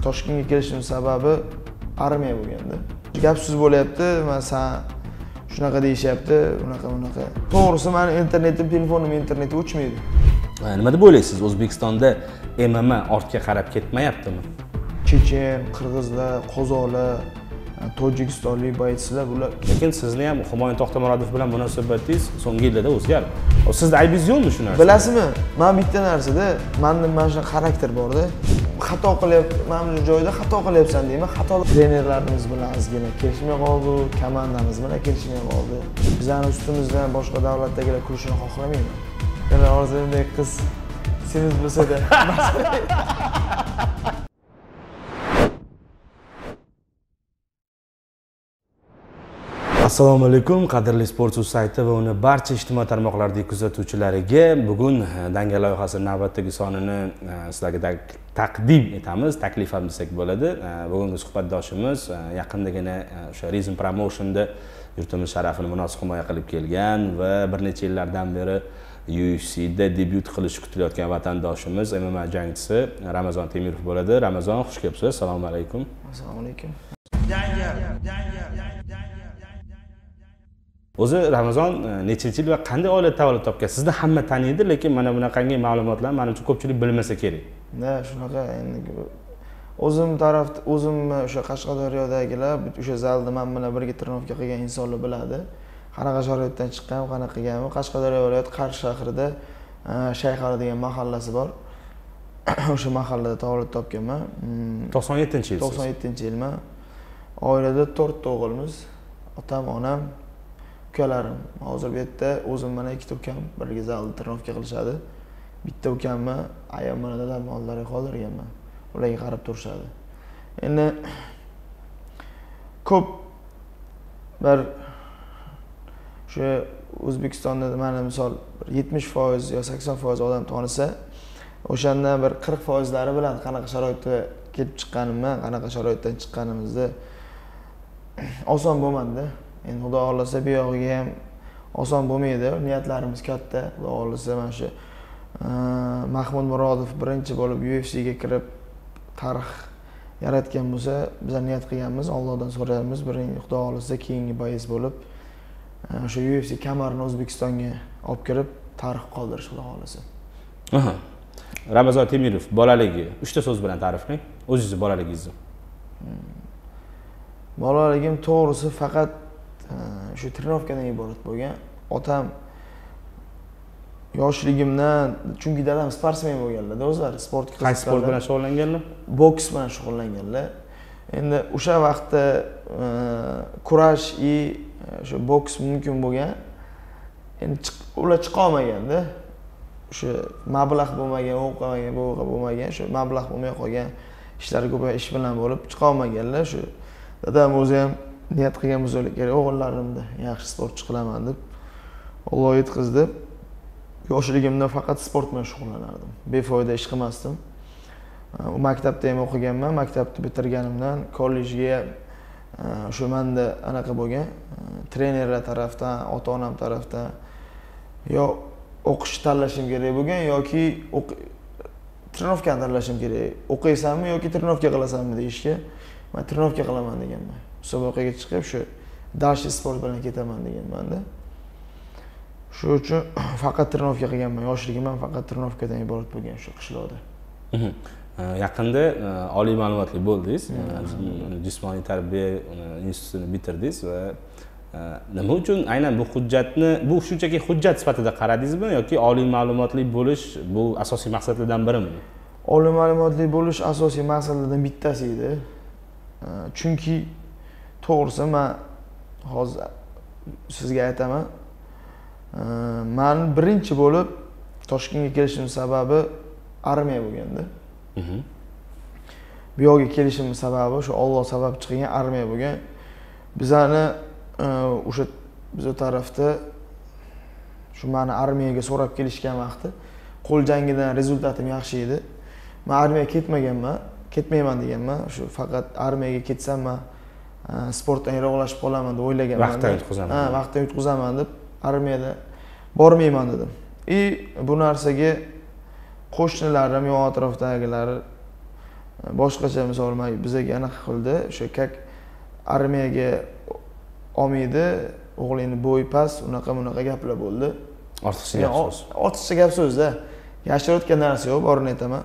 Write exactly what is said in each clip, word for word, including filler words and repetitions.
Toshkentga kelishim sababi armiya bo'lganda. Gap so'z bo'lyapti, men san shunaqa deyishyapti, unaqa bunaqa. To'g'risi meni internetim, telefonim interneti o'chmaydi. Nima deb o'ylaysiz? O'zbekistonda M M A ortga qarab ketmayaptimi? Chechen, qirg'izlar, qozoqlar, tojikistonlik boychilar bular. Lekin sizni ham Humoyun To'xtamurodov bilan munosabatingiz so'nggi yillarda o'zgardi. Sizda aybingiz yo'qmi shu narsa? Bilasizmi? Men bitta narsada, menda mana shu xarakter bor-da. Xato qilyapman, mana shu joyda xato qilyapsan deyman. Xato trenerlarimiz bilan ozgina kelishmay qoldi, komandamiz bilan kelishmay qoldi. Bizning ustimizdan boshqa davlatdagilar kurishini xohlamayman. Yana orzumdek qiz semiz bo'lsa-da. Assalomu alaykum, qadrli Sportsu sayti va uni barcha ijtimoiy tarmoqlardagi kuzatuvchilariga. Bugun Dangal loyihasi navbatdagi sonini sizlarga taqdim etamiz, taklif ham desak bo'ladi. Bugungi suhbatdoshimiz yaqindagina o'sha Rizm Promotionda yurtimiz sharafini munosib himoya qilib kelgan va bir necha yillardan beri U F C da debyut qilishi kutilayotgan vatandoshimiz, M M A jangchisi Ramazon Temirov bo'ladi. Ramazon, xush kelibsiz. Assalomu alaykum. Assalomu alaykum. O'zi Ramazon nechinchi yil va qanday oila tavallud topgan? Sizni hamma taniydi, lekin mana bunaqangi ma'lumotlar menimcha ko'pchilik bilmasa kerak. Na, shunaqa endi o'zim tarafda, o'zim o'sha Qashqadaryodagilar o'sha zalda men bilan birga trenovka qilgan insonlar biladi. Qanaqa sharoitdan chiqqan, qanaqa qilganman. Qashqadaryo viloyati Qarshi shahrida Shayxali degan mahallasi bor. O'sha mahallada tavallud topganman. to'qson yettinchi yil. to'qson yettinchi yilman. Oilada to'rtta o'g'ilmiz. Otam, onam, ukalarim. Hozir bu yerda o'zim bilan ikkita ukam birga zalda trenovka qilishadi. Bitta ukamni ayam bilan dadam oldilariga qoldirganman. Ularga qarab turishadi. Endi ko'p bir shu O'zbekistonda mana misol yetmish foiz yo sakson foiz odam tanisa, o'shandan bir qirq foiz lari bilan qanaqa sharoitda kelib chiqqanimni, qanaqa sharoitdan chiqqanimizni oson bo'lmadi. Endi Xudo xolasa bu yog'iga ham oson bo'lmaydi. Niyatlarimiz katta. Xudo xolasa mana shu Mahmud Murodov birinchi bo'lib U F C ga kirib tarix yaratgan bo'lsa, biz niyat qilganmiz, Allohdan so'raymiz, birinchi Xudo xolasa keyingi bois bo'lib o'sha U F C kamarini O'zbekistonga olib kirib tarix qoldirish Xudo xolasa. Aha. Ramazon Temirov bolaligi uchta so'z bilan ta'riflang. O'zingizni bolaligingizni. Bolaligim to'g'risi faqat shu trenovkadan iborat bo'lgan. Otam yoshligimdan, chunki dadam sportsmen bo'lganlar, o'zlari sportga qiziqganlar. Qaysi sport bilan shug'ullanganlar? Boks bilan shug'ullanganlar. Endi o'sha vaqtda kurash i o'sha boks mumkin bo'lgan. Endi ular chiqa olmaganda, o'sha mablag' bo'lmagan, o'qimagan, bo'g'a bo'lmagan, shu mablag' bo'lmay qolgan, ishlar ko'p ish bilan bo'lib chiqa olmaganlar. Shu dadam o'zi ham niyat qilgan bo'lsa kerak, o'g'illarimni yaxshi sportchi qilaman deb Alloh yetkazdi. Yoshligimda faqat sport bilan shug'ullanardim. Befoyda ish qilmasdim. Maktabda ham o'qiganman. Maktabni bitirganimdan kollejga o'sha menda anaqa bo'lgan, trenerlar tarafdan, ota-onam tarafdan yo o'qish tanlashim kerak bo'lgan yoki trenovkani tanlashim kerak. O'qiysanmi yoki trenovka qilasanmi deyishga, men trenovka qilaman deganman. Musobaqaga chiqib shu dashi sport bilan ketaman deganman-da. Shu uchun faqat trenovka qilganman. Yoshligimdan faqat trenovkadan iborat bo'lgan shu qishloqda. Yaqinda oliy ma'lumotli bo'ldingiz. Jismoniy tarbiya institutini bitirdingiz va nima uchun aynan bu hujjatni, bu shunchaki hujjat sifatida qaradingizmi yoki oliy ma'lumotli bo'lish bu asosiy maqsadlardan birimi? Oliy ma'lumotli bo'lish asosiy maqsadlardan bittasi edi. Chunki to'g'risi men hozir sizga aytaman, men birinchi bo'lib Toshkentga kelishim sababi armiya bo'lganda. Bu yerga kelishim sababi shu Alloh sabab chiqgan armiya bo'lgan. Bizani o'sha biz tarafda shu meni armiyaga so'rab kelishgan vaqti qo'l jangidan rezultatim yaxshi edi. Men armiyaga ketmaganman, ketmayman deganman. Shu faqat armiyaga ketsam men sportdan yiroqlashib qolaman deb o'ylaganman. Vaqtdan yutqizaman. Ha, vaqtdan yutqizaman deb armiyada bormayman dedim. И bu narsaga qo'shnilarim, yon atrofdagilar boshqacha misol bizga anaqa qildi, o'sha kak armiyaga olmaydi, o'g'lingni bo'yi past, unaqa bunaqa gaplar bo'ldi. Ortiqcha gap so'z. Ortiqcha gap so'zda. Yashirayotgan narsa yo'q, borini aytaman.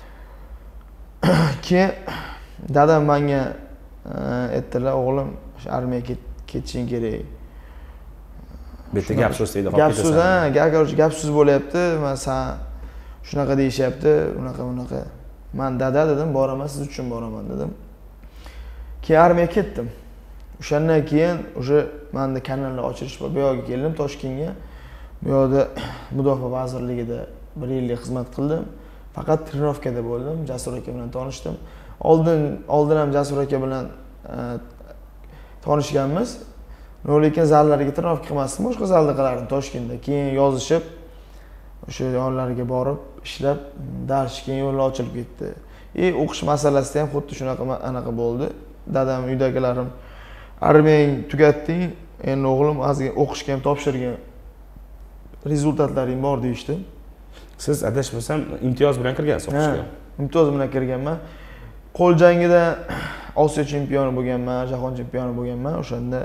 Keyin dadam menga aytdilar, o'g'lim, o'sha armiyaga ketishing kerak. Bu yerda gap so'z deydi, gap so'z, ha, gap so'z bo'lyapti. Men sen shunaqa deyishyapti, unaqa bunaqa. Men dada dedim, boraman, siz uchun boraman dedim. Keyin armiyaga ketdim. O'shandan keyin o'sha menda kanallar ochilish bor. Bu yerga keldim, Toshkentga. Bu yerda Mudofaa vazirligida bir yillik xizmat qildim. Faqat trenirovkada bo'ldim, Jasur aka bilan tanishdim. Oldin oldin ham Jasur aka bilan tanishganmiz. Lekin zallarga trenirovka qilmasdim, boshqa zalda qilardim Toshkentda. Keyin yozishib o'sha yo'llarga borib, ishlab, dars keyin yo'llar ochilib ketdi. E o'qish masalasida ham xuddi shunaqa anaqa bo'ldi. Dadam, uydagilarim armiyang tugatding, endi o'g'lim azga o'qishga ham topshirgan. Rezultatlaring bor deyishdi. Siz adashmasam imtiyoz bilan kirgansiz o'qishga. Imtiyoz bilan kirganman. Qo'l jangida Osiyo chempioni bo'lganman, jahon chempioni bo'lganman. O'shanda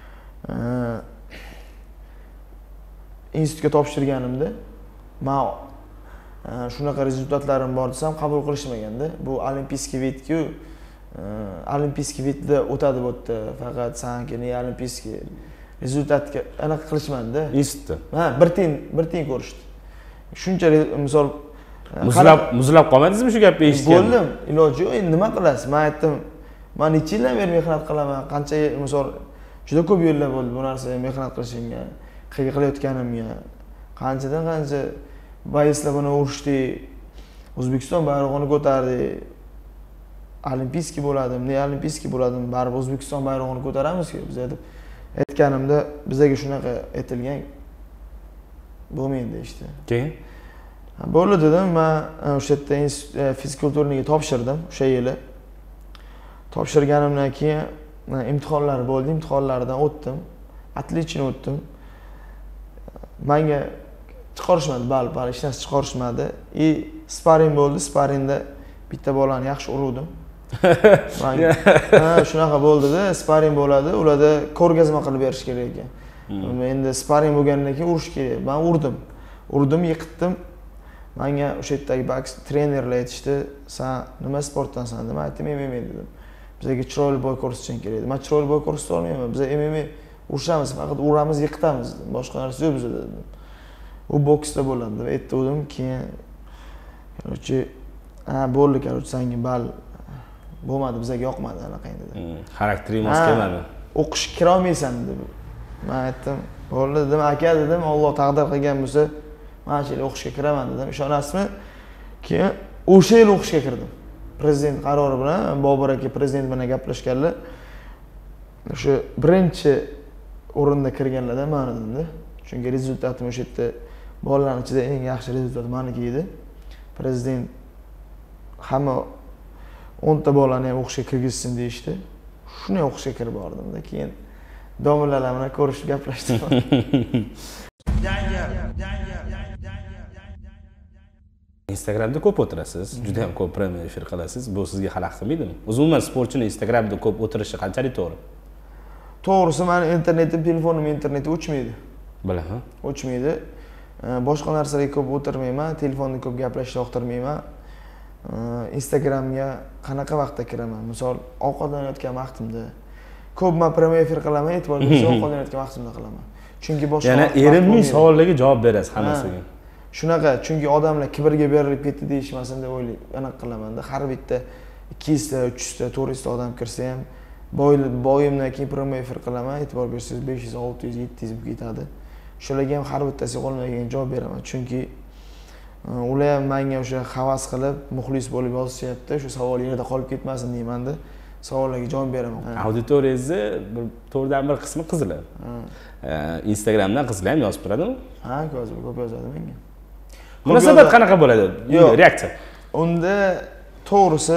institutga topshirganimda men shunaqa rezultatlarim bor desam qabul qilishmaganda. Bu olimpiyskiy vitku, olimpiyskiy vitda o'tadi bu yerda. Faqat sankini olimpiyskiy rezultatga anaqa qilishmanda. Institutda. Ha, bir tiyin, bir tiyin ko'rishdi. Shuncha misol muzlab muzlab qolmadingizmi shu gapni eshitgan? Bo'ldim, iloji yo'q, endi nima qilasiz? Men aytdim, men necha yildan beri mehnat qilaman, qancha misol juda ko'p yillar bo'ldi bu narsaga mehnat qilishimga, qilayotganimga. Qanchadan qancha boyslar bilan urushdik, O'zbekiston bayrog'ini ko'tardik. Olimpiyskiy bo'ladim, ne olimpiyskiy bo'ladim, baribir O'zbekiston bayrog'ini ko'taramiz-ku biz deb aytganimda bizga shunaqa aytilgan. Bo'lmaydi işte. Keyin bo'ldi dedim, men o'sha yerda fizkulturniga topshirdim o'sha yili. Topshirganimdan keyin imtihonlar bo'ldi, imtihonlardan o'tdim. Отлично o'tdim. Menga chiqarishmadi, bal, bal hech narsa chiqarishmadi. И sparing bo'ldi, sparingda bitta bolani yaxshi uruvdim. Ha, shunaqa bo'ldi-da, sparing bo'ladi, ularda ko'rgazma qilib berish kerak ekan. Endi sparing bo'lgandan keyin urish kerak. Men urdim. Urdim, yiqitdim. Menga o'sha yerdagi boks trenerlar aytishdi, "Sen nima sportdansan?" dedim. Men aytdim, "M M A" dedim. Bizga chiroyli bo'y ko'rsatishing kerak edi. Men chiroyli bo'y ko'rsata olmayman. Biz M M A urushamiz, faqat uramiz, yiqitamiz dedim. Boshqa narsa yo'q bizda dedim. U boksda bo'ladi deb aytdim. Keyin короче, ha, bo'ldi, короче, senga bal bo'lmadi, bizga yoqmadi anaqang dedi. Xaraktering mos kelmadi. O'qishga kira olmaysan dedi. Men aytdim, "Bo'ldi" dedim, "Aka" dedim, "Alloh taqdir qilgan bo'lsa, men shu yil o'qishga kiraman" dedim. Ishonasizmi? Keyin o'sha yil o'qishga kirdim. Prezident qarori bilan, Bobur aka prezident bilan gaplashganlar. O'sha birinchi o'rinda kirganlardan men edimda. Chunki rezultatim o'sha yerda bolalar ichida eng yaxshi rezultat meniki edi. Prezident hamma o'nta bolani ham o'qishga kirgizsin deyishdi. Shuni o'qishga kirib bordim-da. Keyin domlalar bilan ko'rishib gaplashdim. Instagramda ko'p o'tirasiz, juda ham ko'p premye efir qilasiz. Bu sizga xalaqit qilmaydimi? Umuman sportchini Instagramda ko'p o'tirishi qanchalik to'g'ri? To'g'risi, meni internetim, telefonim interneti o'chmaydi. Bilaman. O'chmaydi. Boshqa narsalarga ko'p o'tirmayman, telefonda ko'p gaplashishni yoqtirmayman. Instagramga qanaqa vaqtda kiraman? Misol, ovqatlanayotgan vaqtimda ko'p men premye efir qilaman, e'tibor bersangiz ovqatlanayotgan vaqtimda qilaman. Chunki boshqa yana erimning savollarga javob berasiz hammasiga. Shunaqa, chunki odamlar kibrga berilib ketdi deyishmasin deb o'ylayman, anaqa qilaman-da. Har bitta ikki yuzta, uch yuzta, to'rt yuzta odam kirsa ham, boyimdan keyin premye efir qilaman, e'tibor bersangiz besh yuz, olti yuz, yetti yuz bo'lib ketadi. Shularga ham har bittasiga qo'lmagan javob beraman. Chunki ular ham menga o'sha havas qilib, muxlis bo'lib yozishyapti, shu savol yerda qolib ketmasin deyman-da. Savollarga javob beraman. Auditoriyangizni bir to'rtdan bir qismi qizlar. Instagramdan qizlar ham yozib turadimi? Ha, yozib, ko'p yozadi menga. Munosabat qanaqa bo'ladi? Reaksiya. Unda to'g'risi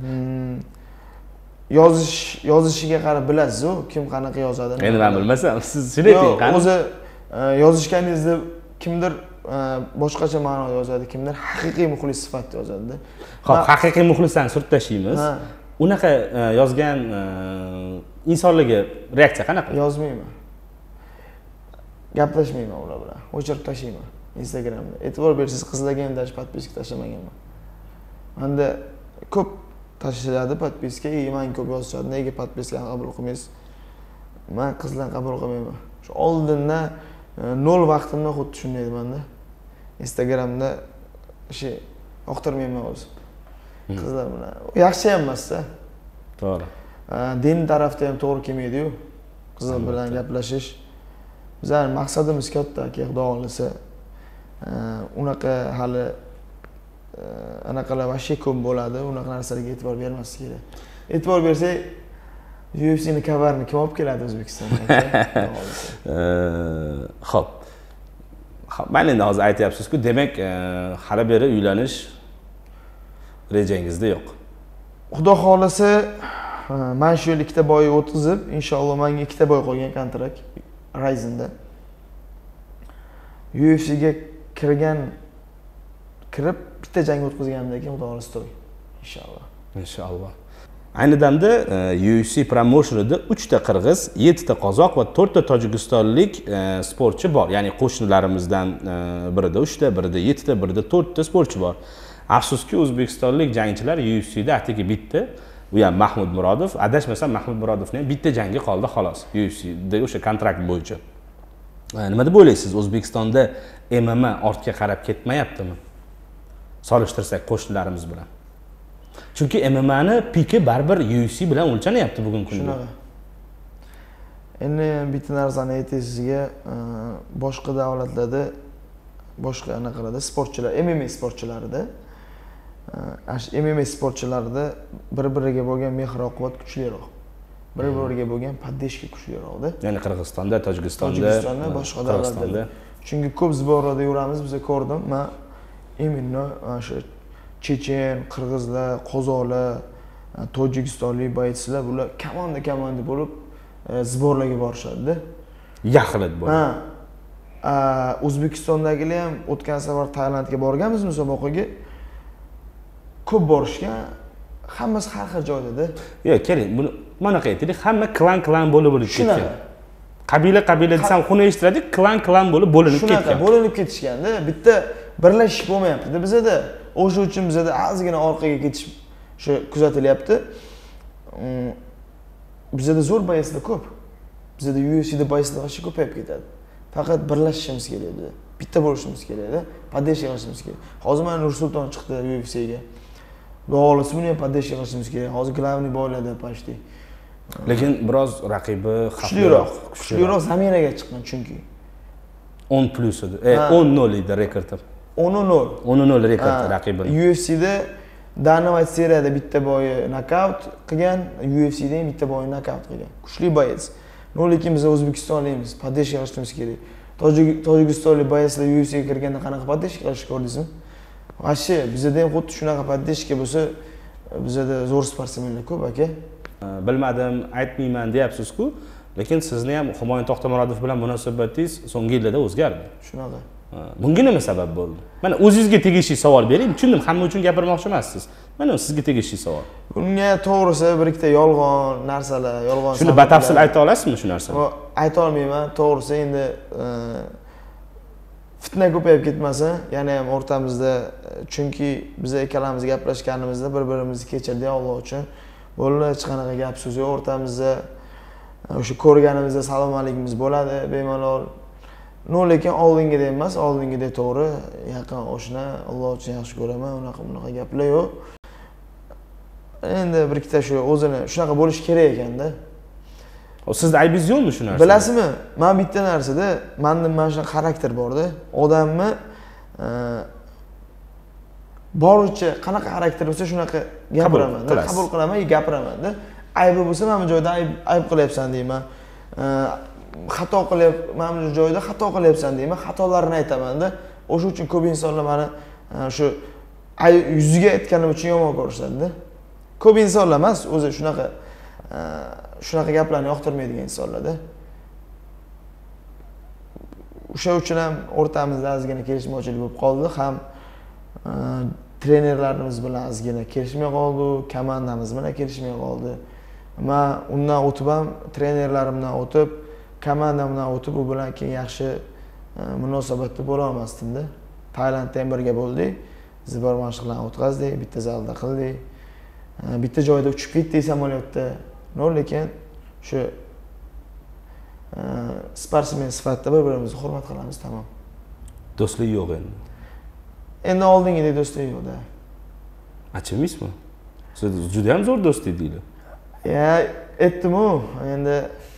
yozish yozishiga qarab bilasiz-ku, kim qanaqa yozadi. Endi men bilmasam, siz shuni ayting, qani. O'zi yozishganingizda kimdir boshqacha ma'noda yozadi, kimdir haqiqiy muxlis sifatida yozadi. Xo'p, haqiqiy muxlisdan surt tashlaymiz. Unaqa yozgan insonlarga reaksiya qanaqa? Yozmayman. Gaplashmayman ular bilan. O'chirib tashlayman Instagramda. E'tibor bersangiz, qizlarga ham даже podpiska tashlamaganman. Menda ko'p tashladi podpiska, men ko'p yozishadi. Nega podpiskani qabul qilmaysiz? Men qizlarni qabul qilmayman. Shu oldindan nol vaqtimda xuddi shunday edi menda. Instagramda ishi yoqtirmayman o'zi. Qizlar bilan yaxshi ham emas-da. To'g'ri. Din tarafda ham to'g'ri kelmaydi-yu. Qizlar bilan gaplashish. Bizning maqsadimiz katta, aka, xudo xolisa. Unaqa hali anaqalar vashshe ko'p bo'ladi, unaqa narsalarga e'tibor bermaslik kerak. E'tibor bersak, U F C ni coverni kim olib keladi O'zbekistonga? Xo'p. Mana endi hozir aytyapsiz-ku, demak, hali beri uylanish rejangizda yo'q. Xudo xolisa, men shu yil ikkita boy o'tkazib, inshaalloh menga ikkita boy qo'ygan kontrakt Ryzen'da. U F C'ga kirgan kirib bitta jang o'tkazganimdan keyin xudo xolisa to'y. Inshaalloh. Inshaalloh. Ayni damda U F C promotionida uchta qirg'iz, yettita qozoq va to'rtta tojikistonlik sportchi bor. Ya'ni qo'shnilarimizdan birida uchta, birida yettita, birida to'rtta sportchi bor. Afsuski, o'zbekistonlik jangchilar U F C'da atigi bitta, u ham Mahmud Murodov, adashmasam Mahmud Murodovning ham bitta jangi qoldi xolos U F C'da o'sha kontrakt bo'yicha. Nima deb o'ylaysiz? O'zbekistonda M M A ortga qarab ketmayaptimi? Solishtirsak qo'shnilarimiz bilan. Chunki M M A'ni piki baribir U F C bilan o'lchanyapti bugungi kunda. Shunaqa. Endi bitta narsani aytay sizga, boshqa davlatlarda, boshqa anaqalarda sportchilar, M M A sportchilarida, M M A sportchilarida bir-biriga bo'lgan mehr-oqibat kuchliroq. Bir-biriga bo'lgan poddeshka kuchliroqda. Ya'ni Qirg'izistonda, Tojikistonda, Tojikistonda, boshqa davlatlarda. Chunki ko'p zborlarda yuramiz, biz ko'rdim. Men imенно o'sha Chechen, qirg'izlar, qozoqlar, tojikistonlik boyitslar bular komanda-komanda bo'lib zborlarga borishadi-da. Yaxlit bo'ladi. Ha. O'zbekistondagilar ham o'tgan safar Tailandga borganmiz musobaqaga. Ko'p borishgan, hammasi har xil joyda-da. Yo'q, keling, buni mana qaytaylik, hamma klan-klan bo'lib bo'lib ketgan. Qabila-qabila desam xuna eshitadi, klan-klan bo'lib bo'linib ketgan. Shunaqa bo'linib ketishganda, bitta birlashish bo'lmayapti-da bizda. O'sha uchun bizda ozgina orqaga ketish shu kuzatilyapti. Bizda zo'r boyaslar ko'p. Bizda U F C'da boyaslar vaqti ko'payib ketadi. Faqat birlashishimiz kerak edi. Bitta bo'lishimiz kerak edi. Poddesh qilishimiz kerak. Hozir mana Nursulton chiqdi U F C'ga. Xudo xolisa buni ham poddesh qilishimiz kerak. Hozir glavniy boyladi pashti. Lekin biroz raqibi kuchliroq, kuchliroq zaminaga chiqqan chunki. o'n plus edi. E, o'n nol edi rekordi. o'n nol. o'n nol rekord raqibini. U F C'da Dynamite seriyada bitta boyi nokaut qilgan, U F C'da ham bitta boyi nokaut qilgan. Kuchli boyaz. Lekin biz O'zbekistonlikmiz, poddesh qilishimiz kerak. Tojikistonlik boyazlar U F C'ga kirganda qanaqa poddesh qilish ko'rdingizmi? Vashshi, bizda ham xuddi shunaqa poddeshga bo'lsa, bizda zo'r sportsmenlar ko'p aka. Bilmadim, aytmayman deyapsiz-ku, lekin sizni ham Humoyun To'xtamurodov bilan munosabatingiz so'nggi yillarda o'zgardi. Shunaqa. Bunga nima sabab bo'ldi? Mana o'zingizga tegishli savol bering. Tushundim, hamma uchun gapirmoqchi emassiz. Mana sizga tegishli savol. Bunga to'g'risi bir ikkita yolg'on narsalar, yolg'on. Shuni batafsil ayta olasizmi shu narsani? Ayta olmayman. To'g'risi endi fitna ko'payib ketmasin, yana ham o'rtamizda, chunki biz ikkalamiz gaplashganimizda bir-birimizni kechirdik Alloh uchun. Bo'ldi, hech qanaqa gap so'z yo'q o'rtamizda. O'sha ko'rganimizda salom alikimiz bo'ladi, bemalol. No, lekin oldingidek emas, oldingidek to'g'ri, yaqin oshna, Alloh uchun yaxshi ko'raman, unaqa bunaqa gaplar yo'q. Endi bir ikkita shu o'zini shunaqa bo'lish kerak ekanda. Sizda aybingiz yo'qmi shu narsa? Bilasizmi? Men bitta narsada, menda mana shunaqa xarakter bor-da. Odamni boricha qanaqa xarakter bo'lsa shunaqa gapiraman, qabul qilaman, gapiraman-da. Aybi bo'lsa mana bu joyda ayb ayb qilyapsan deyman. Xato qilib, mana bu joyda xato qilyapsan deyman, xatolarini aytaman-da. O'sha uchun ko'p insonlar meni shu yuziga aytganim uchun yomon ko'rishadi-da. Ko'p insonlar emas, o'zi shunaqa shunaqa gaplarni yoqtirmaydigan insonlar-da. o'sha uchun ham o'rtamizda ozgina kelishmovchilik bo'lib qoldi. Ham trenerlarimiz bilan ozgina kelishmay qoldi, komandamiz bilan kelishmay qoldi. Men undan o'tib ham trenerlarimdan o'tib, komandamdan o'tib u bilan keyin yaxshi munosabatda bo'la olmasdim-da. Tailandda ham birga bo'ldik. Zibor mashqlarni o'tkazdik, bitta zalda qildik. Bitta joyda uchib ketdik samolyotda. No, lekin shu sportsmen sifatida bir-birimizni hurmat qilamiz, tamom. Do'stlik yo'q endi. Endi oldingidek do'stlik yo'q-da. Achimaysizmi? Siz juda ham zo'r do'st edinglar. Ya, aytdim-ku, endi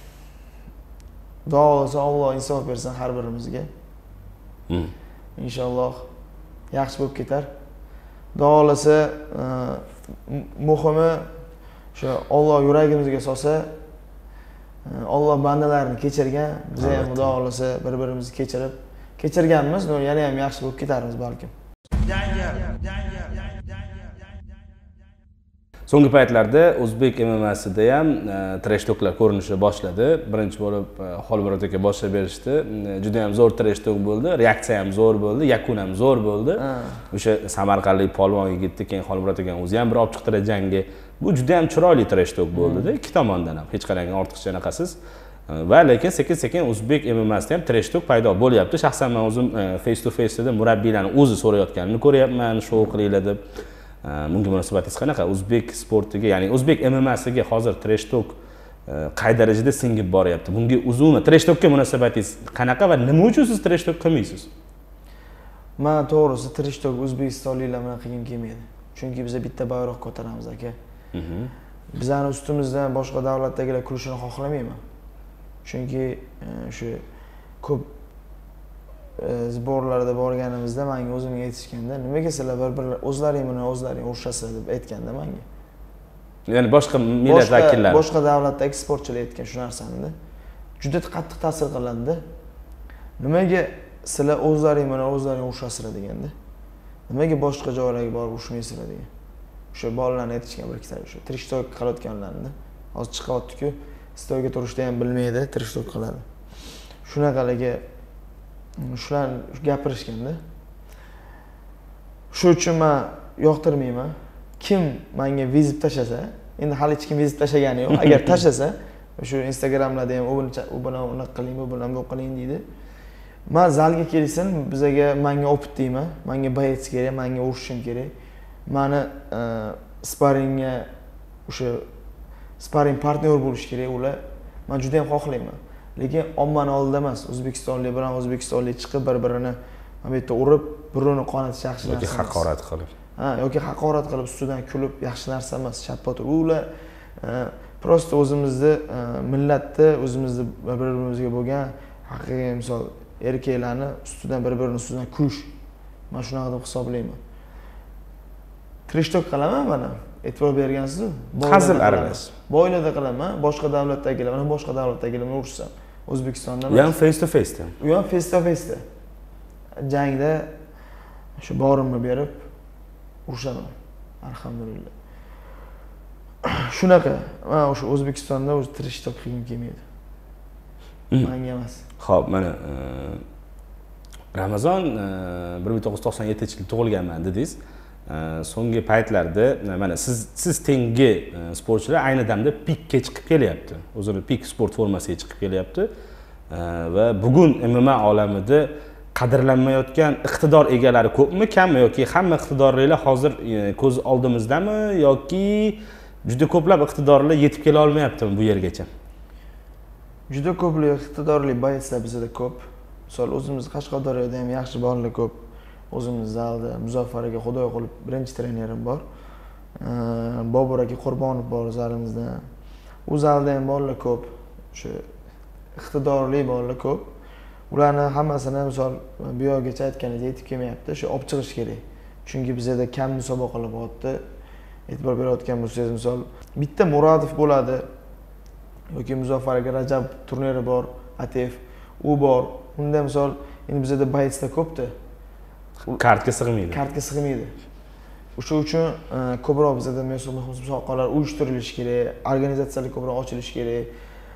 duo qilsa Alloh insof bersin har birimizga. Hmm. Inshaalloh yaxshi bo'lib ketar. Duo qilsa, muhimi shu Alloh yuragimizga solsa, Alloh bandalarini kechirgan, biz ham Xudo xolasa bir-birimizni kechirib, kechirganmiz, yana ham yaxshi bo'lib ketarmiz balkim. So'nggi paytlarda o'zbek M M A'sida ham trash talklar ko'rinishni boshladi. Birinchi bo'lib Xolmurod aka boshlab berishdi. Juda ham zo'r trash talk bo'ldi. Reaksiya ham zo'r bo'ldi, yakun ham zo'r bo'ldi. O'sha samarqandlik polvon yigitni keyin Xolmurod aka o'zi ham bir olib chiqdi jangga. Bu juda ham chiroyli trash talk bo'ldi-da, ikki tomondan ham. Hech qanday ortiqcha anaqasiz. Va lekin sekin-sekin o'zbek M M A'sida ham trash talk paydo bo'lyapti. Shaxsan men o'zim face to face da murabbiylarni o'zi so'rayotganini ko'ryapman, shou qilinglar deb. Bunga munosabatingiz qanaqa? O'zbek sportiga, ya'ni o'zbek M M A'siga hozir trash talk qay darajada singib boryapti? Bunga umuman trash talkka munosabatingiz qanaqa va nima uchun siz trash talk qilmaysiz? Men to'g'risi trash talk o'zbekistonliklar bilan qilgim kelmaydi. Chunki biz bitta bayroq ko'taramiz aka. Bizning ustimizdan boshqa davlatdagilar kulishini xohlamayman. Chunki shu ko'p zborlarda borganimizda menga o'zimga aytishganda, nimaga sizlar bir-bir o'zlaring bilan o'zlaring urushasizlar deb aytganda menga. Ya'ni boshqa millat vakillari, boshqa davlatdagi sportchilar aytgan shu narsani. Juda qattiq ta'sir qiladi. Nimaga sizlar o'zlaring bilan o'zlaring urushasizlar deganda, nimaga boshqa joylarga borib urushmaysizlar degan. O'sha bolalarni aytishgan bir ikkita o'sha trash talk qilayotganlarni. Hozir chiqyapti-ku, stolga turishni ham bilmaydi, trash talk qiladi. Shunaqaligi shularni gapirishganda. Shu uchun men yoqtirmayman. Kim menga vizit tashlasa, endi hali hech kim vizit tashlagani yo'q. Agar tashlasa, shu Instagramlarda ham u bilan unaqa qiling, bu bilan bu qiling deydi. Men zalga kelsin, bizaga menga opit deyman, menga bayets kerak, menga urushim kerak. Meni sparingga o'sha sparing partner bo'lish kerak ular. Men juda ham xohlayman. Lekin ommani oldida emas, O'zbekistonlik bilan O'zbekistonlik chiqib bir-birini mana bu yerda urib, birovni qonatish yaxshi narsa yoki haqorat qilib. Ha, yoki haqorat qilib ustidan kulib yaxshi narsa emas, chappa turib. Ular prosta o'zimizni millatni, o'zimizni bir-birimizga bo'lgan haqiqiy misol erkaklarni ustidan bir-birini ustidan kulish. Men shunaqa deb hisoblayman. Trash talk qilaman mana. E'tibor bergansiz-ku. Hazil aralash. Boylarda qilaman, boshqa davlatdagilar bilan boshqa davlatdagilar bilan urushsam. O'zbekistonda ham face to face da. U ham face to face da. Jangda shu borimni berib urushaman. Alhamdulillah. Shunaqa, men o'sha O'zbekistonda o'z trash talk qilgim kelmaydi. Menga emas. Xo'p, mana Ramazon bir ming to'qqiz yuz to'qson yettinchi yil tug'ilganman dedingiz. So'nggi paytlarda mana siz siz tengi sportchilar ayni damda pikka chiqib kelyapti. O'zini pik sport formasiga chiqib kelyapti. Va bugun M M A olamida qadrlanmayotgan iqtidor egalari ko'pmi, kammi yoki hamma iqtidorlilar hozir ko'z oldimizdami yoki juda ko'plab iqtidorlar yetib kela olmayaptimi bu yergacha? Juda ko'plab iqtidorli boylar bizda ko'p. Misol o'zimiz Qashqadaryoda ham yaxshi bolalar ko'p. O'zimiz zalda Muzaffar aka Xudoy qilib birinchi trenerim bor. Bobur aka Qurbonov bor zalimizda. U zalda ham bolalar ko'p. Shu iqtidorli bolalar ko'p. Ularni hammasini misol bu yergacha aytganingizda yetib kelmayapti. Shu olib chiqish kerak. Chunki bizda kam musobaqalar bo'lyapti. E'tibor berayotgan bo'lsangiz, misol bitta Murodov bo'ladi yoki Muzaffar aka Rajab turniri bor, Atef, u bor. Unda misol endi bizda baytsda ko'pda. Kartga sig'maydi. Kartga sig'maydi. O'sha uchun ko'proq bizda musobaqalar uyushtirilishi kerak, organizatsiyalar ko'proq ochilishi kerak.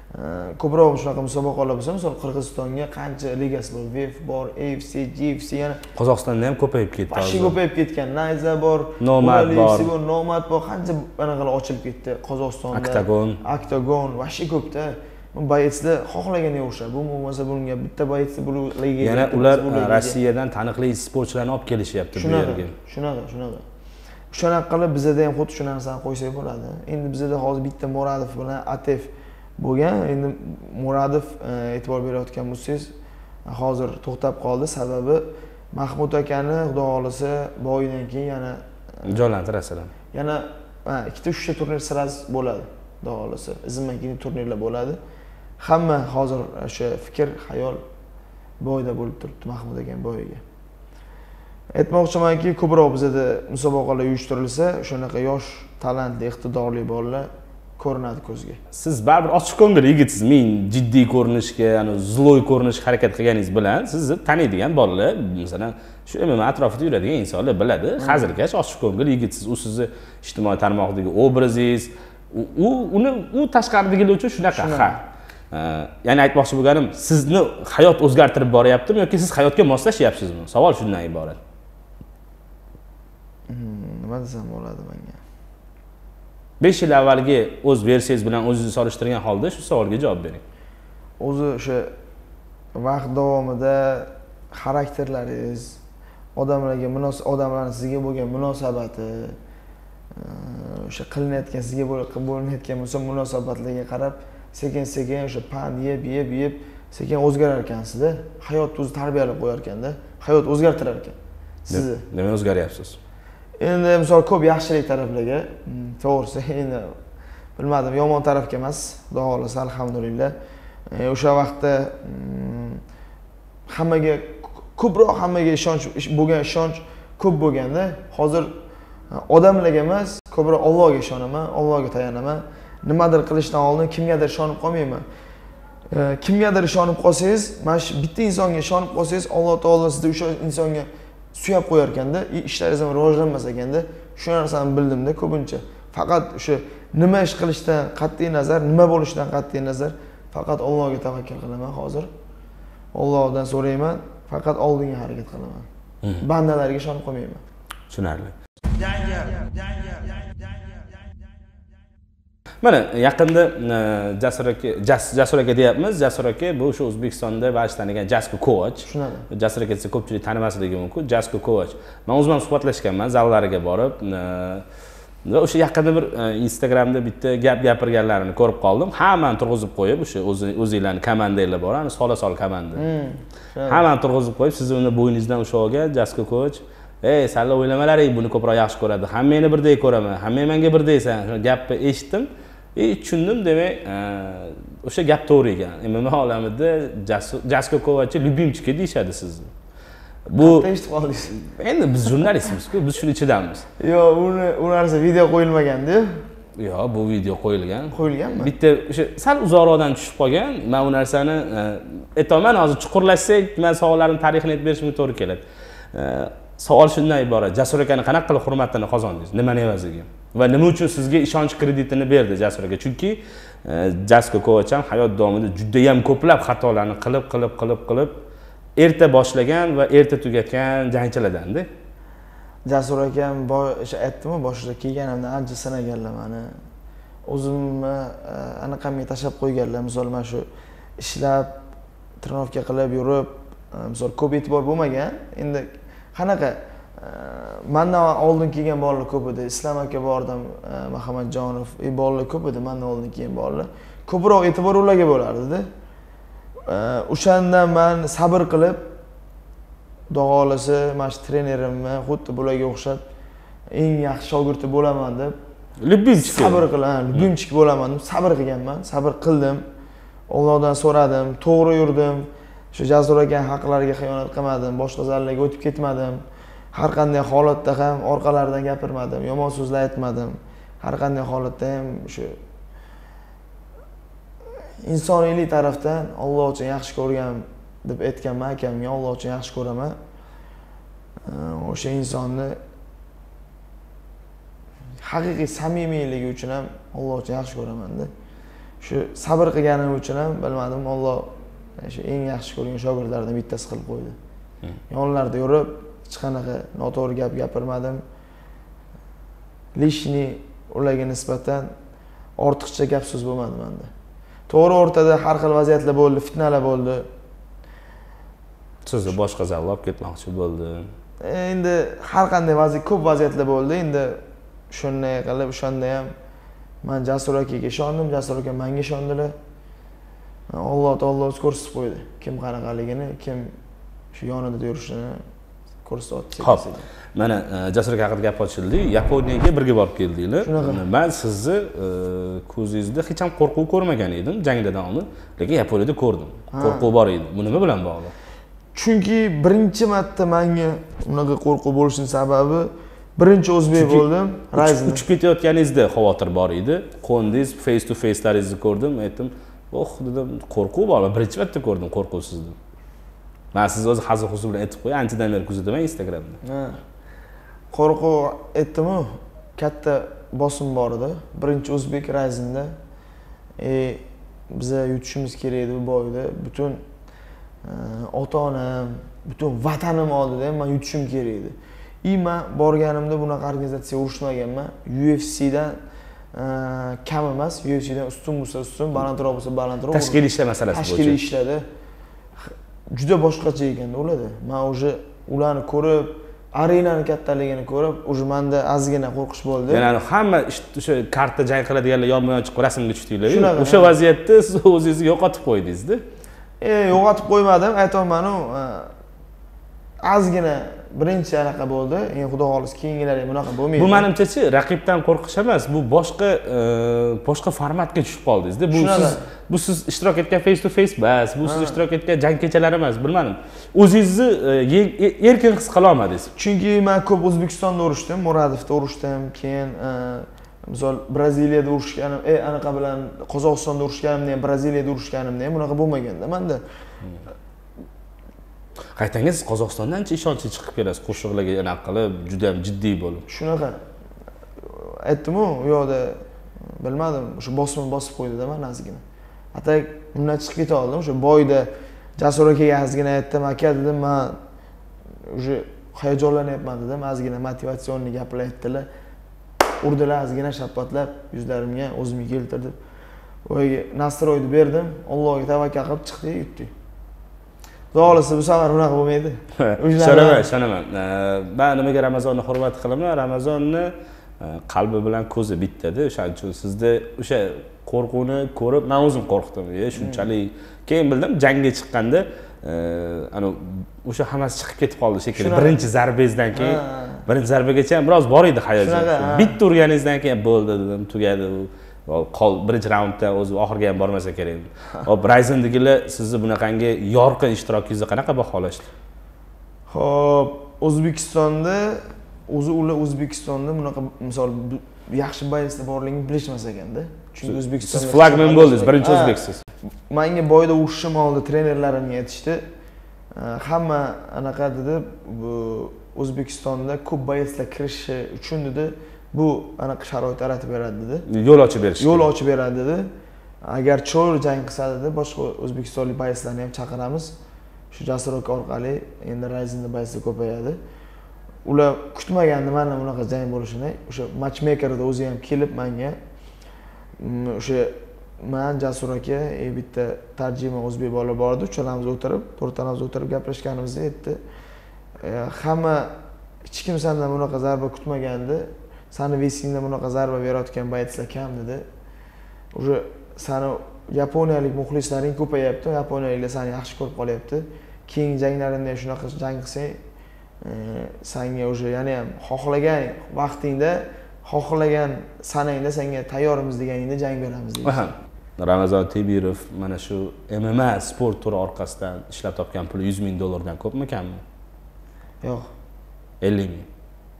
ko'proq shunaqa musobaqalar bo'lsa, misol Qirg'izistonga qancha ligasi bor, V F bor, A F C, G F C, yana Qozog'istonda ham ko'payib ketdi. Vahshiy ko'payib ketgan. Nayza bor, Nomad bor, Nomad bor, qancha anaqalar ochilib ketdi Qozog'istonda. Octagon, Octagon, vahshiy ko'pda. Bayitsda xohlaganga o'xshab, bu bo'lmasa bunga bitta bayitsda bu ligaga. Yana ular Rossiyadan taniqli sportchilarni olib kelishyapti bu yerga. Shunaqa, shunaqa. Shunaqa qilib bizda ham xuddi shu narsani qo'ysak bo'ladi. Endi bizda hozir bitta Muradov bilan Atef bo'lgan. Endi Muradov e'tibor berayotgan bo'lsangiz, hozir to'xtab qoldi. Sababi Mahmud akani xudo xolisa boyidan keyin yana jonlantirasizlar. Yana ikkita uchta turnir sirasi bo'ladi. Xudo xolisa izimdan keyin turnirlar bo'ladi. Hamma hozir o'sha fikr, xayol boyda bo'lib turibdi Mahmud akam boyiga. Aytmoqchimanki, ko'proq bizda musobaqalar uyushtirilsa, shunaqa yosh, talantli, iqtidorli bolalar ko'rinadi ko'zga. Siz baribir ochiq ko'ngil yigitsiz. Men jiddiy ko'rinishga, ya'ni zloy ko'rinishga harakat qilganingiz bilan sizni taniydigan bolalar, masalan, shu M M A atrofida yuradigan insonlar biladi. Hozirgacha ochiq ko'ngil yigitsiz. U sizni ijtimoiy tarmoqdagi obrazingiz, u uni u tashqaridagilar uchun shunaqa. Ha. Ya'ni aytmoqchi bo'lganim, sizni hayot o'zgartirib boryaptimi yoki siz hayotga moslashyapsizmi? Savol shundan iborat. Nima desam bo'ladi menga? besh yil avvalgi o'z versiyangiz bilan o'zingizni solishtirgan holda shu savolga javob bering. O'zi o'sha vaqt davomida xarakterlaringiz, odamlarga munosabat, odamlarning sizga bo'lgan munosabati, o'sha qilinayotgan sizga bo'linayotgan munosabatlarga qarab sekin-sekin o'sha pan yeb, yeb, yeb sekin o'zgarar ekansizda. Hayot o'zi tarbiyalab qo'yar ekanda, hayot o'zgartirar ekan sizni. Nima o'zgaryapsiz? Endi misol ko'p yaxshilik taraflarga, to'g'risi, endi bilmadim, yomon tarafga emas, xudo xolasa alhamdulillah. O'sha vaqtda hammaga ko'proq hammaga ishonch bo'lgan, ishonch ko'p bo'lganda, hozir odamlarga emas, ko'proq Allohga ishonaman, Allohga tayanaman. Nimadir qilishdan oldin kimgadir ishonib qolmayman. Kimgadir ishonib qolsangiz, mana shu bitta insonga ishonib qolsangiz, Alloh taolo sizni o'sha insonga suyab qo'yar ekanda, ishlaringiz ham rivojlanmas ekanda, shu narsani bildimda ko'pincha. Faqat o'sha nima ish qilishdan qat'iy nazar, nima bo'lishidan qat'iy nazar, faqat Allohga tavakkal qilaman hozir. Allohdan so'rayman, faqat oldinga harakat qilaman. Bandalarga ishonib qolmayman. Tushunarli. Mana yaqinda Jasur aka, Jasur aka deyapmiz. Jasur aka bu o'sha O'zbekistonda barcha tanigan Jasko Kovac. Tushunadi. Jasur aka desa ko'pchilik tanimasligi mumkin. Jasko Kovac. Men o'zim ham suhbatlashganman, zallariga borib, va o'sha yaqinda bir Instagramda bitta gap gapirganlarini ko'rib qoldim. Hammani turg'izib qo'yib, o'sha o'zingizlarning komandanglar bor, ani sola-sol komanda. Hammani turg'izib qo'yib, siz uni bo'yningizdan ushlab olgan Jasko Kovac, "Ey, salla o'ylamalaring, buni ko'proq yaxshi ko'radi. Hammani birdek ko'raman. Hammang menga birdaysan." Shu gapni eshitdim. E tushundim, demak, o'sha gap to'g'ri ekan. M M A olamida Jasko Kovachni lyubimchika deyshadi sizni. Bu eshitib qoldingiz. Endi biz jurnalistmiz-ku, biz shuni ichidamiz. Yo'q, uni u narsa video qo'yilmaganda. Yo'q, bu video qo'yilgan. Qo'yilganmi? Bitta o'sha sal uzoqroqdan tushib qolgan. Men u narsani aytaman, hozir chuqurlashsak, men savollarning tarixini aytib berishimga to'g'ri keladi. Savol shundan iborat. Jasur akani qanaqa qilib hurmatini qozondingiz? Nima evaziga? Va nima uchun sizga ishonch kreditini berdi Jasur aka? Chunki Jasko Kovac ham hayot davomida juda ham ko'plab xatolarni qilib, qilib, qilib, qilib erta boshlagan va erta tugatgan jangchilardan-da. Jasur akam o'sha aytdim-ku, boshida kelganimda ancha sinaganlar meni. O'zimni anaqamga tashab qo'yganlar. Misol, men shu ishlab, trenovka qilib yurib, misol ko'p e'tibor bo'lmagan. Endi qanaqa mendan oldin kelgan bolalar ko'p edi. Islom aka bordim, Muhammadjonov, e bolalar ko'p edi, mendan oldin kelgan bolalar. Ko'proq e'tibor ularga bo'lardi-da. O'shandan men sabr qilib, Xudo xolasa, men shu trenerimni xuddi bularga o'xshab eng yaxshi shogirdi bo'laman deb, lyubimchik sabr qilaman, lyubimchik bo'laman deb sabr qilganman, sabr qildim. Allohdan so'radim, to'g'ri yurdim. Shu Jasur aka haqlariga xiyonat qilmadim, boshqa zallarga o'tib ketmadim. Har qanday holatda ham orqalaridan gapirmadim, yomon so'zlar aytmadim. Har qanday holatda ham shu insoniylik tarafdan Alloh uchun yaxshi ko'rgan deb aytganman akamga, Alloh uchun yaxshi ko'raman. O'sha insonni haqiqiy samimiyligi uchun ham Alloh uchun yaxshi ko'raman-da. shu sabr qilganim uchun ham bilmadim, Alloh shu eng yaxshi ko'rgan shogirdlardan bittasi qilib qo'ydi. Yonlarida yurib, hech qanaqa noto'g'ri gap gapirmadim. Lishni ularga nisbatan ortiqcha gap so'z bo'lmadi menda. To'g'ri o'rtada har xil vaziyatlar bo'ldi, fitnalar bo'ldi. Sizni boshqa zavolga olib ketmoqchi bo'ldi. Endi har qanday vaziyat, ko'p vaziyatlar bo'ldi. Endi shunday qilib, o'shanda ham men Jasur akaga ishondim, Jasur aka menga ishondilar. Alloh taolo o'zi ko'rsatib qo'ydi. Kim qanaqaligini, kim shu yonida yurishini ko'rsatdi. Xo'p. Mana Jasur aka haqida gap ochildi. Yaponiyaga birga borib keldinglar. Men sizni ko'zingizda hech ham qo'rquv ko'rmagan edim jangdan oldin, lekin Yaponiyada ko'rdim. Qo'rquv bor edi. Bu nima bilan bog'liq? Chunki birinchi marta menga unaqa qo'rquv bo'lishining sababi birinchi o'zbek bo'ldim. Ryzen uchib ketayotganingizda xavotir bor edi. Qo'ndingiz, face to face'laringizni ko'rdim, aytdim, "Oh, dedim, qo'rquv bor. Birinchi marta ko'rdim qo'rquvsizni." Men siz o'zi hazil huzur bilan aytib qo'y, anchadan beri kuzataman Instagramda. Ha. Qo'rquv aytdim-ku, katta bosim bor edi. Birinchi o'zbek Ryzenda. E, biza yutishimiz kerak edi bu boyda. Butun ota-onam, butun vatanim oldida ham men yutishim kerak edi. I men borganimda bunaqa organizatsiya urushmaganman. U F C'dan kam emas, U F C'dan ustun bo'lsa ustun, balandroq bo'lsa balandroq. Tashkiliy ishlar masalasi bo'yicha. Tashkiliy ishladi. Juda boshqacha ekan ularda. Men o'sha ularni ko'rib, arenani kattaligini ko'rib, o'sha menda ozgina qo'rqish bo'ldi. Ya'ni hamma o'sha karta jang qiladiganlar yonma-yon chiqib rasmga tushdinglar. O'sha vaziyatda siz o'zingizni yo'qotib qo'ydingiz-da. E, yo'qotib qo'ymadim, aytolmanu, ozgina birinchi anaqa bo'ldi. Endi xudo xolis keyingilari bunaqa bo'lmaydi. Bu menimcha-chi, raqibdan qo'rqish emas, bu boshqa boshqa formatga tushib qoldingiz-da. Bu siz bu siz ishtirok etgan face to face bas, bu siz ishtirok etgan jang kechalari emas, bilmadim. O'zingizni erkin his qila olmadingiz. Chunki men ko'p O'zbekistonda urushdim, Muradovda urushdim, keyin misol Braziliyada urushganim, e anaqa bilan Qozog'istonda urushganimda ham, Braziliyada urushganimda ham bunaqa bo'lmaganda menda. Qaytangiz Qozog'istondan ancha ishonchli chiqib kelasiz, qo'shiqlarga anaqa qilib, juda ham jiddiy bo'lib. Shunaqa. Aytdim-ku, u yoqda bilmadim, o'sha bosimni bosib qo'ydi-da men ozgina. Atak undan chiqib keta oldim, o'sha boyda Jasur akaga ozgina aytdim, aka dedim, men o'sha hayajonlanyapman dedim, ozgina motivatsionniy gaplar aytdilar. Urdilar ozgina shapatlab, yuzlarimga o'zimga keltirdim. Voy, nastroyni berdim, Allohga tavakkal qilib chiqdi, yutdik. Xo'lisi bu safar bunaqa bo'lmaydi. Ishonaman, ishonaman. Men nimaga Ramazonni hurmat qilaman? Ramazonni qalbi bilan ko'zi bittadi. O'shaning uchun sizda o'sha qo'rquvni ko'rib, men o'zim qo'rqdim. E, shunchalik keyin bildim, jangga chiqqanda, ana o'sha hammasi chiqib ketib qoldi shekilli. Birinchi zarbangizdan keyin, birinchi zarbagacha ham biroz bor edi hayajon. Bitta urganingizdan keyin bo'ldi dedim, tugadi u. Qol birinchi raundda o'zi oxirga ham bormasa kerak. Hop, Ryzendagilar sizni bunaqangi yorqin ishtirokingizni qanaqa baholashdi? Hop, O'zbekistonda o'zi ular O'zbekistonda bunaqa misol yaxshi boyslar borligini bilishmas ekanda. Chunki O'zbekistonda siz flagman bo'ldingiz, birinchi o'zbeksiz. Menga boyda urushim oldi, trenerlarimga aytishdi. Hamma anaqa dedi, bu O'zbekistonda ko'p boyslar kirishi uchun dedi, bu anaqa sharoit yaratib beradi dedi. Yo'l ochib berish. Yo'l ochib beradi dedi. Agar cho'l jang qilsa dedi, boshqa o'zbekistonlik boyslarni ham chaqiramiz. Shu Jasur aka orqali endi Ryzenda boyslar ko'payadi. Ular kutmaganda mana bunaqa jang bo'lishini, o'sha matchmakerda o'zi ham kelib menga o'sha men Jasur aka e bitta tarjima o'zbek bola bor edi, uchalamiz o'tirib, to'rtalamiz o'tirib gaplashganimizda aytdi. Hamma hech kim sendan bunaqa zarba kutmagandi. Sani vesingda bunaqa zarba berayotgan boyslar kam dedi. O'sha sani yaponiyalik muxlislaring ko'payapti, yaponiyaliklar seni yaxshi ko'rib qolyapti. Keyingi janglaringda shunaqa jang qilsang, senga o'sha yana ham xohlagan vaqtingda, xohlagan sanangda senga tayyormiz deganingda jang beramiz deydi. Ramazon Tebirov mana shu M M A sport turi orqasidan ishlab topgan puli yuz ming dollardan ko'pmi, kammi? Yo'q. ellik ming.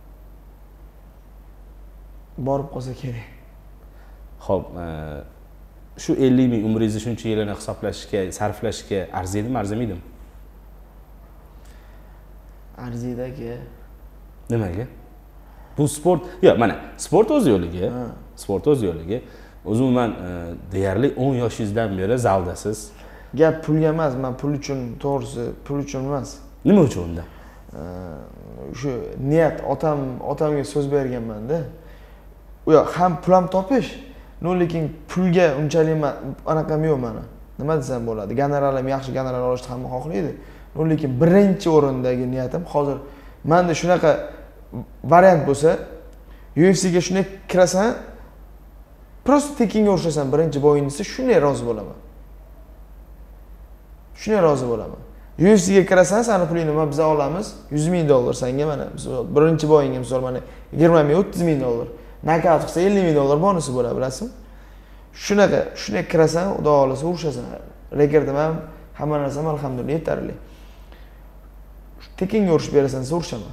Borib qolsa kerak. Xo'p, shu ellik ming umringizni shuncha yilini hisoblashga, sarflashga arziydimi, arzimaydimi? Arziydi-ki. Nimaga? Bu sport, yo'q, mana sport o'z yo'liga, sport o'z yo'liga. Umuman deyarli o'n yoshingizdan beri zaldasiz. Gap pulga emas, men pul uchun, to'g'risi, pul uchun emas. Nima uchun unda? Shu niyat, otam otamga so'z berganman-da. U yoq ham pul ham topish, no lekin pulga unchalik anaqam yo'q meni. Nima desam bo'ladi? Generalim yaxshi general olishni hamma xohlaydi. No lekin birinchi o'rindagi niyatim hozir menda shunaqa variant bo'lsa, U F C ga shunday kirasan, prosta tekinga urishasan birinchi bo'yiningizda, shunday rozi bo'laman. Shunday rozi bo'laman. U F C ga kirasan, seni pulingni nima biz olamiz? yuz ming dollar senga mana. Birinchi bo'yinga misol mana yigirma ming, o'ttiz ming dollar. Nokaut qilsa ellik ming dollar bonusi bo'ladi, bilasizmi? Shunaqa, shunday kirasan, xudo xolasa urishasan. Rekordim ham, hamma narsam alhamdulillah yetarli. Tekinga urish berasan, desa urishaman.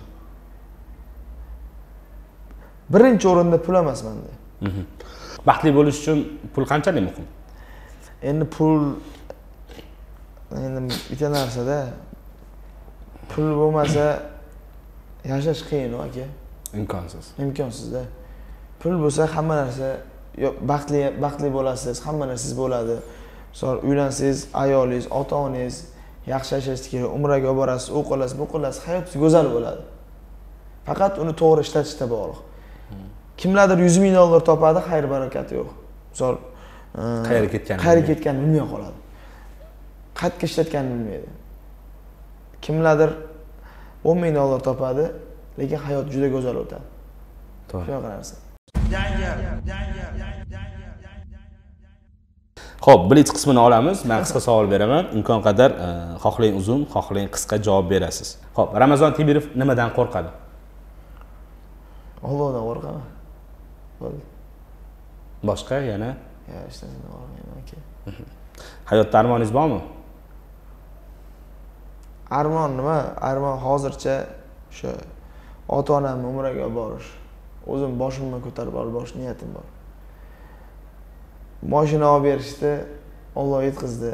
Birinchi o'rinda pul emas menda. Baxtli bo'lish uchun pul qanchalik muhim? Endi pul endi bitta narsada pul bo'lmasa yashash qiyin, aka. Imkonsiz. Imkonsiz-da. Pul bo'lsa hamma narsa baxtli baxtli bo'lasiz, hamma narsangiz bo'ladi. Misol uylansangiz, ayolingiz, ota-onangiz yaxshi yashashni kerak, umraga olib borasiz, u qilasiz, bu qilasiz, hayotingiz go'zal bo'ladi. Faqat uni to'g'ri ishlatishda bog'liq. Kimlardir yuz ming dollar topadi, xayr barakati yo'q. Misol qayerga ketganini qayerga ketganini bilmay qoladi. Qayerga ishlatganini bilmaydi. Kimlardir o'n ming dollar topadi, lekin hayot juda go'zal o'tadi. To'g'ri. Shunaqa narsa. Xo'p, blitz qismini olamiz. Men qisqa savol beraman. Imkon qadar xohlang uzun, xohlang qisqa javob berasiz. Xo'p, Ramazon Tibirov nimadan qo'rqadi? Allohdan qo'rqaman. Bo'ldi. Boshqa yana? Ya, ishdan qo'rqmayman aka. Hayotda armoningiz bormi? Armon nima? Armon hozircha shu ota-onamni umraga olib borish. O'zim boshimni ko'tarib olib borish niyatim bor. Mashina olib berishdi, Alloh yetkazdi.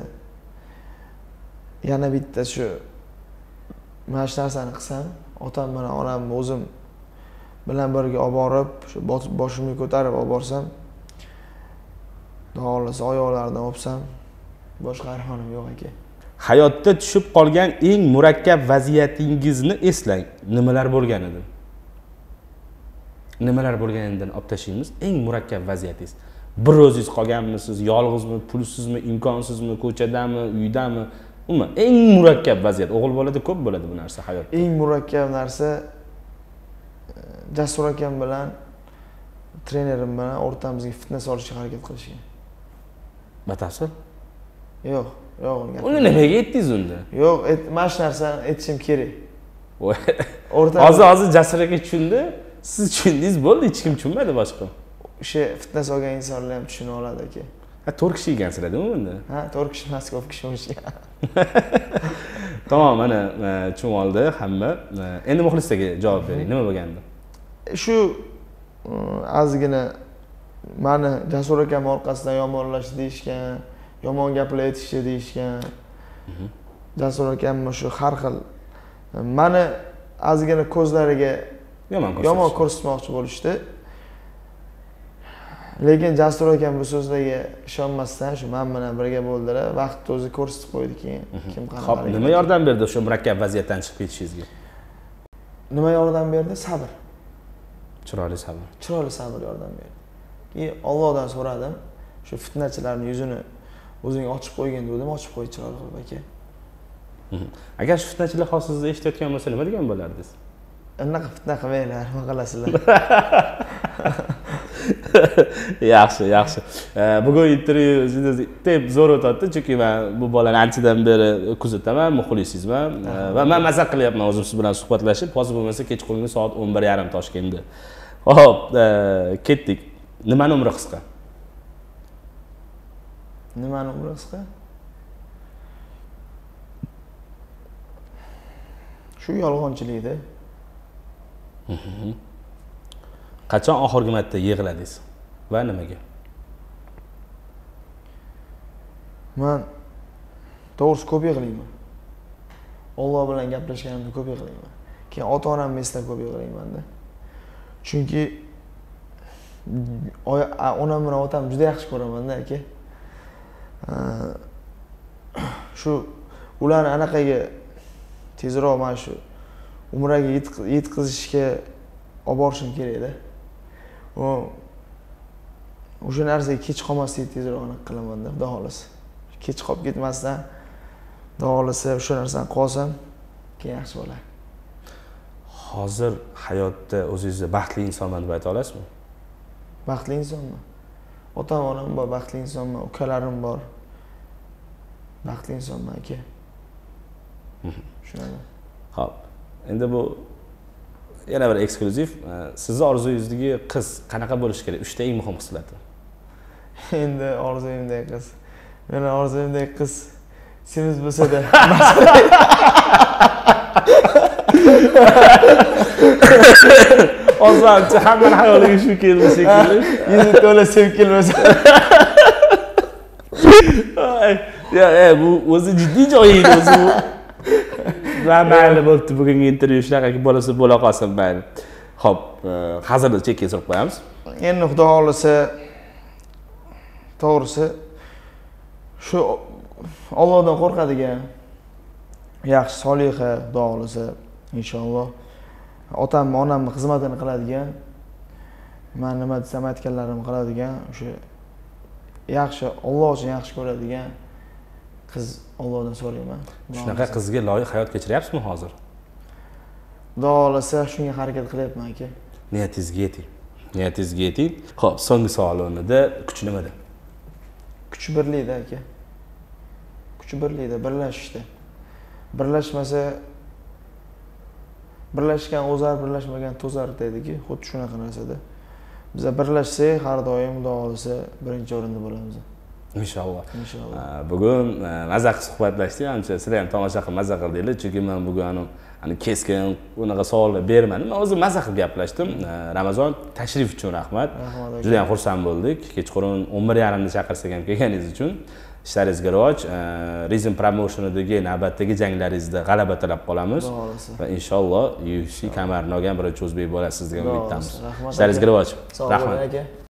Yana bitta shu mana shu narsani qilsam, otam bilan onamni o'zim bilan birga olib borib, shu boshimni ko'tarib olib borsam, xohlasa oyoqlaridan o'psam, boshqa armonim yo'q aka. Hayotda tushib qolgan eng murakkab vaziyatingizni eslang. Nimalar bo'lgan edi? Nimalar bo'lganidan olib tashlaymiz. Eng murakkab vaziyatingiz. Bir o'zingiz qolganmisiz, yolg'izmi, pulsizmi, imkonsizmi, ko'chadami, uydami? Umuman eng murakkab vaziyat. O'g'il bolada ko'p bo'ladi bu narsa hayotda. Eng murakkab narsa Jasur akam bilan trenerim bilan o'rtamizga fitna solishga harakat qilishgan. Batafsil? Yo'q, yo'q. Uni nimaga aytdingiz unda? Yo'q, mana shu narsani aytishim kerak. O'rtamizda hozir hozir Jasur aka tushundi, siz tushundingiz, bo'ldi, hech kim tushunmadi boshqa. O'sha fitna solgan insonlar ham tushuna oladi aka. Ha, to'rt kishi ekansizlar-ku bunda. Ha, to'rt kishi emas, ko'p kishi bo'lishgan. Tamam, mana tushunib oldi hamma. Endi muxlislarga javob bering. Nima bo'lgandi? Shu ozgina meni Jasur akam orqasidan yomonlash deyishgan, yomon gaplar aytishdi deyishgan. Jasur akam shu har xil meni ozgina ko'zlariga yomon ko'rsatmoqchi bo'lishdi. Lekin Jasur akam bu so'zlarga ishonmasdan shu men bilan birga bo'ldilar. Vaqt o'zi ko'rsatib qo'ydi keyin kim qanaqa. Xo'p, nima yordam berdi o'sha murakkab vaziyatdan chiqib ketishingizga? Nima yordam berdi? Sabr. Chiroyli sabr. Chiroyli sabr yordam berdi. Keyin Allohdan so'radim, shu fitnachilarning yuzini o'zing ochib qo'ygin dedim, ochib qo'y chiroyli qilib aka. Agar shu fitnachilar hozir sizni eshitayotgan bo'lsa, nima degan bo'lardingiz? Unaqa fitna qilmanglar, nima qilasizlar? Yaxshi, yaxshi. Bugun intervyu juda tep zo'r o'tdi, chunki men bu bolani anchadan beri kuzataman, muxlisingizman va men mazza qilyapman o'zim siz bilan suhbatlashib. Hozir bo'lmasa kechqurungi soat o'n bir yarim Toshkentda. Xo'p, ketdik. Nimani umri qisqa? Nimani umri qisqa? Shu yolg'onchilikda. Qachon oxirgi marta yig'ladingiz va nimaga? Men to'g'risi ko'p yig'layman. Alloh bilan gaplashganimda ko'p yig'layman. Keyin ota-onamni eslab ko'p yig'layman-da. Chunki onam bilan otam juda yaxshi ko'raman-da aka. Shu ularni anaqaga tezroq mana shu umraga yetkazishga olib borishim kerak-da. O o'sha narsaga kech qolmaslikni tezroq aniq qilaman-da, xudo xolasa. Kech qolib ketmasdan, xudo xolasa o'sha narsani qolsam, keyin yaxshi bo'ladi. Hozir hayotda o'zingizni baxtli insonman deb ayta olasizmi? Baxtli insonman. Otam, onam bor, baxtli insonman, ukalarim bor. Baxtli insonman aka. Tushunaman. Xo'p. Endi bu yana bir eksklyuziv. Sizni orzuyingizdagi qiz qanaqa bo'lishi kerak? uchta eng muhim xislati. Endi orzuyimdagi qiz. Meni orzuyimdagi qiz semiz bo'lsa-da. Ozancha hamma hayoliga shu keldi shekilli. Yuzi to'la sevib kelmasa. Ya, e, bu o'zi jiddiy joyi edi o'zi bu. Mayli bo'ldi, bugungi intervyu shunaqa bo'lsa bo'la qolsin mayli. Xo'p, hozirda chekka surib qo'yamiz. Endi xudo xolasa to'g'risi shu Allohdan qo'rqadigan, yaxshi soliha, xudo xolasa inshaalloh otam, onamning xizmatini qiladigan, men nima desam aytganlarimni qiladigan, o'sha yaxshi, Alloh uchun yaxshi ko'radigan qiz Allohdan so'rayman. Shunaqa qizga loyiq hayot kechiryapsizmi hozir? Xudo xolasa shunga harakat qilyapman aka. Niyatingizga yeting. Niyatingizga yeting. Xo'p, so'nggi savolimda kuch nimada? Kuch birlikda aka. Kuch birlikda, birlashishda. Birlashmasa birlashgan o'zar, birlashmagan to'zar deydi-ki, xuddi shunaqa narsada. Biz birlashsak, har doim xudo xolasa birinchi o'rinda bo'lamiz. Inshaalloh. Inshaalloh. Bugun mazza qilib suhbatlashdik, ancha sizlar ham tomosha qilib mazza qildinglar, chunki men bugun ani keskin unaqa savollar bermadim. Men o'zim mazza qilib gaplashdim. Ramazon, tashrif uchun rahmat. Juda ham xursand bo'ldik. Kechqurun o'n bir yarim da chaqirsak ham kelganingiz uchun. Ishlaringizga rivoj, Rizm Promotion'idagi navbatdagi janglaringizda g'alaba tilab qolamiz va inshaalloh U F C kamar nogan birinchi o'zbek bo'lasiz degan umiddamiz. Ishlaringizga rivoj. Rahmat aka.